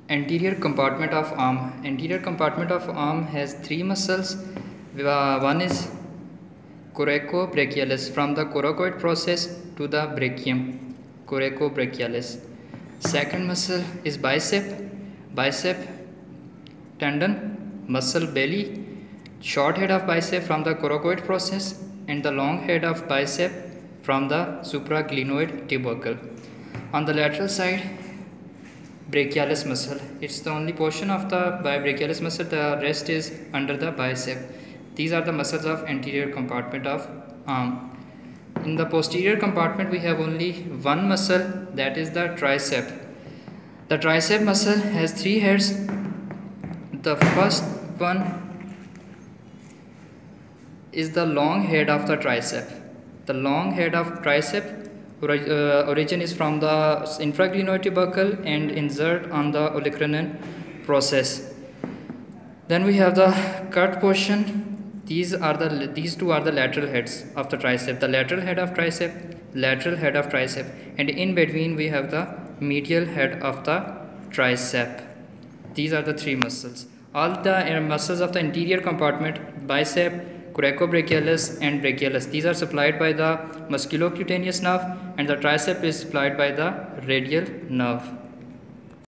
Anterior compartment of arm. Anterior compartment of arm has three muscles. One is coracobrachialis, from the coracoid process to the brachium. Coracobrachialis. Second muscle is bicep tendon, muscle belly, short head of bicep from the coracoid process, and the long head of bicep from the supraglenoid tubercle. On the lateral side, brachialis muscle. It's the only portion of the brachialis muscle, the rest is under the bicep. These are the muscles of anterior compartment of arm. In the posterior compartment we have only one muscle, that is the tricep. The tricep muscle has three heads. The first one is the long head of the tricep. The long head of tricep origin is from the infraglenoid tubercle and insert on the olecranon process. Then we have the cut portion. These two are the lateral heads of the tricep. The lateral head of tricep, and in between we have the medial head of the tricep. These are the three muscles. All the muscles of the anterior compartment, bicep, coracobrachialis and brachialis, these are supplied by the musculocutaneous nerve, and the tricep is supplied by the radial nerve.